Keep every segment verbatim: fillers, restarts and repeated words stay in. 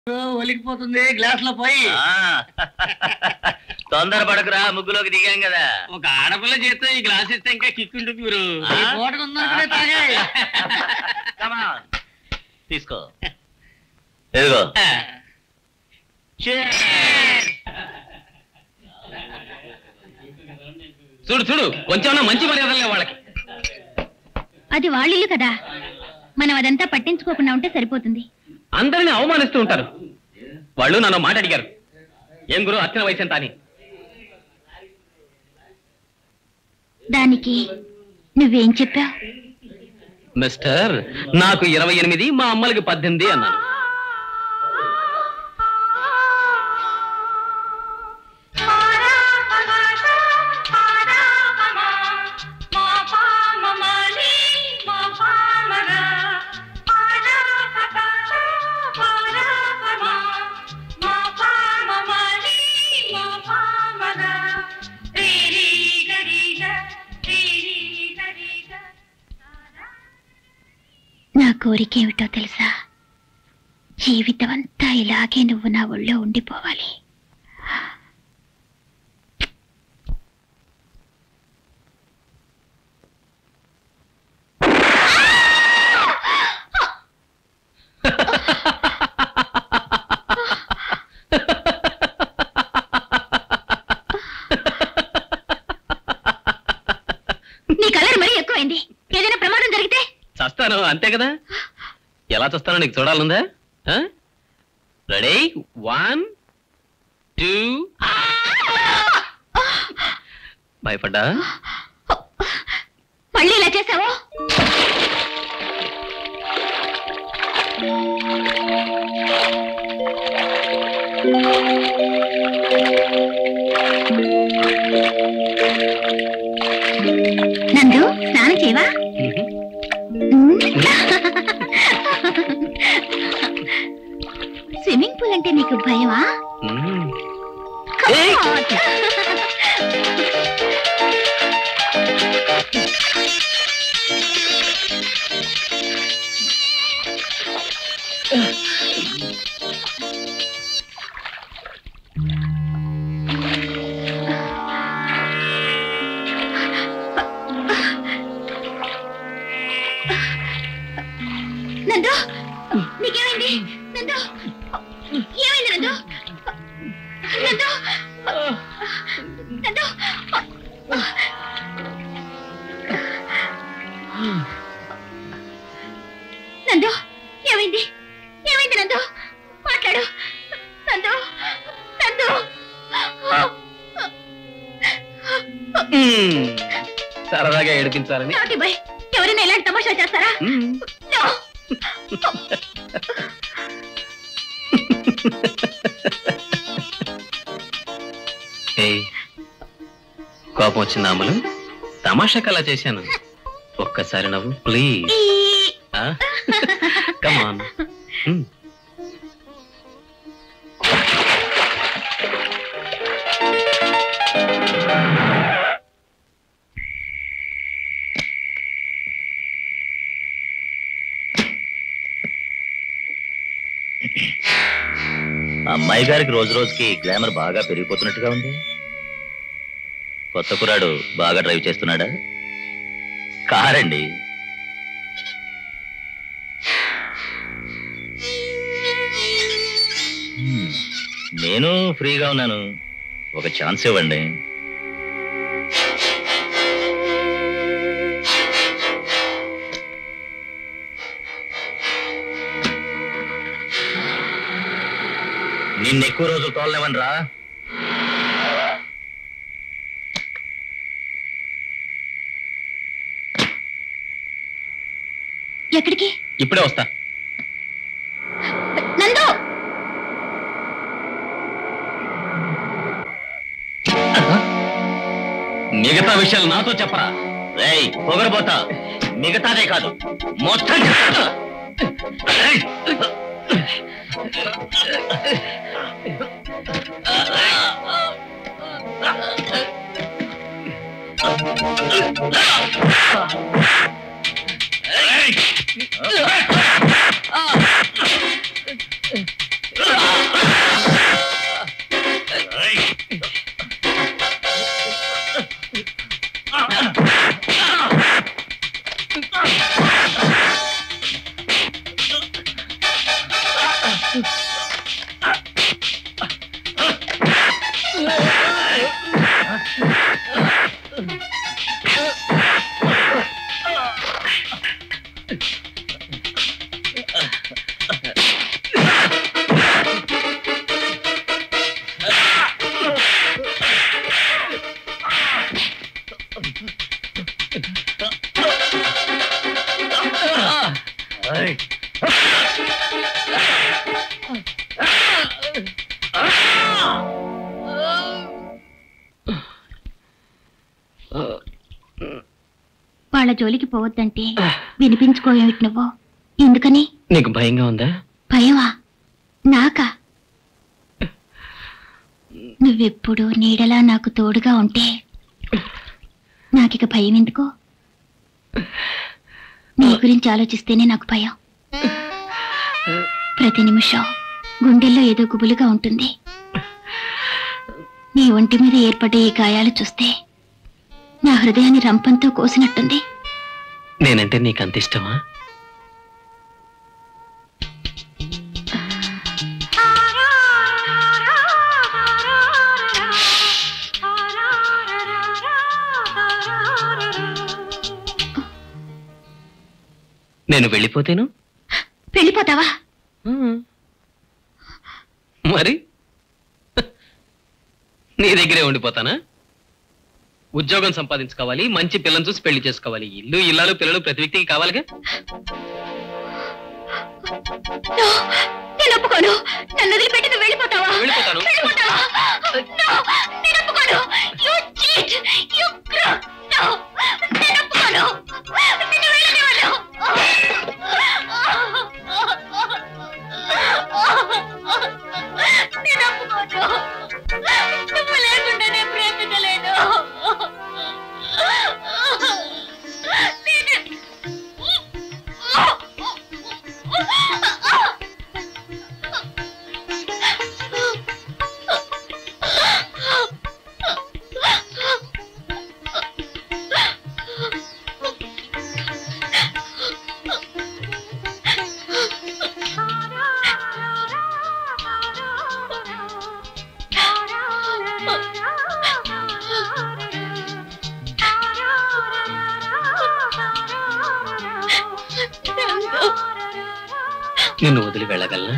ఒలికిపోతుంది glass లో పోయి. తొందర పడకురా, ముగ్గులోకి దిగాం కదా. ఒక ఆడపిల్ల చేస్తే ఈ గ్లాస్ ఇస్తే ఇంకా కిక్కుంటుంది మీరు. తీసుకో, ఎదుగో. చూడు చూడు, కొంచెం మంచి మర్యాదలే వాళ్ళకి. అది వాళ్ళిల్లు కదా, మనం అదంతా పట్టించుకోకుండా ఉంటే సరిపోతుంది. అందరిని అవమానిస్తూ ఉంటారు. వాళ్ళు నన్ను మాట అడిగారు, ఏం గురు అర్చన వయసు ఎంత అని. దానికి నువ్వేం చెప్పావు? మిస్టర్, నాకు ఇరవై ఎనిమిది, మా అమ్మలకి పద్దెనిమిది అన్నాను. నా కోరికేమిటో తెలుసా? జీవితం అంతా ఇలాగే నువ్వు నా ఒళ్ళో ఉండిపోవాలి. నీ కలర్ మరీ ఎక్కువైంది. ఏదైనా ప్రమాదం జరిగితే చస్తాను, అంతే కదా. ఎలా చూస్తానో నీకు చూడాలందా? Ready, one two. భయపడ్డా? మళ్ళీ ఇలా చేసావో? నందు, స్నానం చేయవా? స్విమ్మింగ్ పూల్ అంటే నీకు భయమా? నందు, నీకేమైంది? నందు, ఏమైంది నందు? నందు, నందు, నందు, ఏమైంది? ఏమైంది నందు? మాట్లాడు నందు. నందు, సరదాగా ఏడిపించాలని. ఎవరైనా ఇలాంటి తమాషా చేస్తారా? కోపం వచ్చింది అమలు, తమాషాకి అలా చేశాను. ఒక్కసారి నవ్వు ప్లీజ్. Come on. అమ్మాయి గారికి రోజు రోజుకి గ్లామర్ బాగా పెరిగిపోతున్నట్టుగా ఉంది. కొత్త కురాడు బాగా డ్రైవ్ చేస్తున్నాడా? కారండి. నేను ఫ్రీగా ఉన్నాను, ఒక ఛాన్స్ ఇవ్వండి. నిన్న ఎక్కువ రోజులు తోలలేవనరా? ఎక్కడికి? ఇప్పుడే వస్తా. నందు, మిగతా విషయాలు నాతో చెప్పరా? రేయ్ పొగరబోతా, మిగతాదే కాదు మొత్తం చెప్తా. వాళ్ళ జోలికి పోవద్దంటే వినిపించుకోవేమిటి నువ్వు? ఎందుకని? నీకు భయంగా ఉందా? భయమా? నాకా? నువ్వెప్పుడు నీడలా నాకు తోడుగా ఉంటే నాకిక భయం ఎందుకో? నీ గురించి ఆలోచిస్తేనే నాకు భయం. ప్రతి నిమిషం గుండెల్లో ఏదో గుబులుగా ఉంటుంది. నీ ఒంటి మీద ఏర్పడే ఈ గాయాలు చూస్తే నా హృదయాన్ని రంపంతో కోసినట్టుంది. నేనంటే నీకంత ఇష్టమా? నేను వెళ్ళిపోతేను? వెళ్ళిపోతావా? మరి నీ దగ్గరే ఉండిపోతానా? ఉద్యోగం సంపాదించుకోవాలి, మంచి పిల్లని చూసి పెళ్లి చేసుకోవాలి. ఇల్లు ఇల్లాలు పిల్లలు ప్రతి వ్యక్తికి కావాలిగా. నేను ఒప్పుకోను. నన్ను వదిలిపెట్టి నువ్వు వెళ్ళిపోతావా? వెళ్ళిపోతాను. నేను ఒప్పుకోను. You cheat. You crook. No. నేను ఒప్పుకోను. నిన్ను వెళ్ళనివ్వను. నేను ఒప్పుకోను. నువ్వు లేకుండా నేను ప్రేమించలేను. నిన్ను వదిలి వెళ్ళగలనా?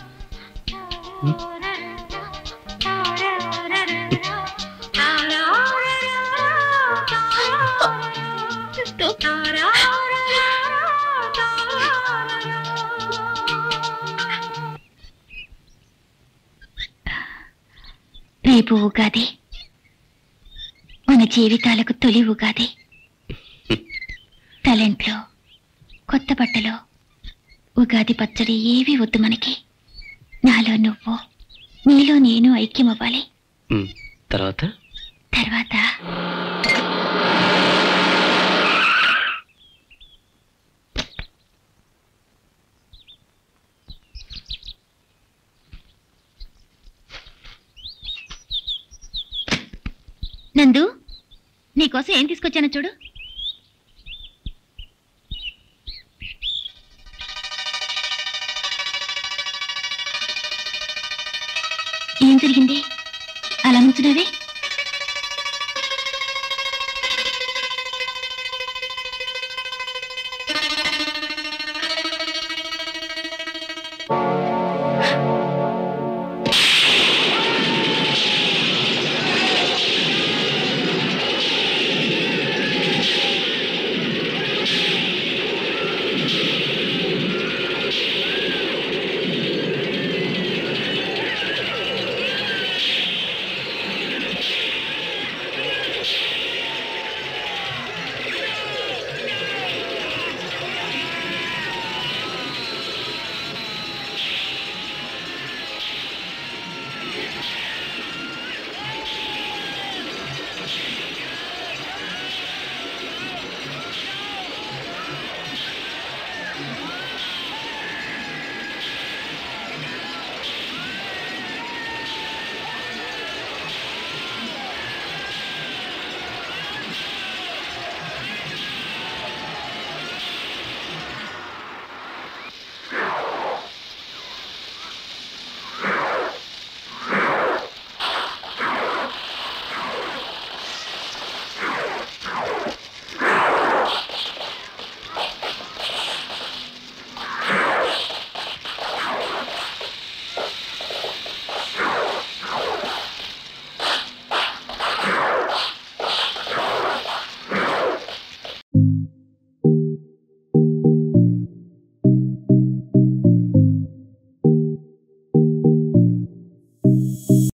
రేపు ఉగాది, మన జీవితాలకు తొలి ఉగాది. తలెంట్లో కొత్త బట్టలు, ఉగాది పచ్చడి ఏవి వద్దు మనకి. నాలో నువ్వు, నీలో నేను ఐక్యమవ్వాలి. తర్వాత తర్వాత నందు, నీకోసం ఏం తీసుకొచ్చానో చూడు. ఏం జరిగింది? అలా నుంచునేవి?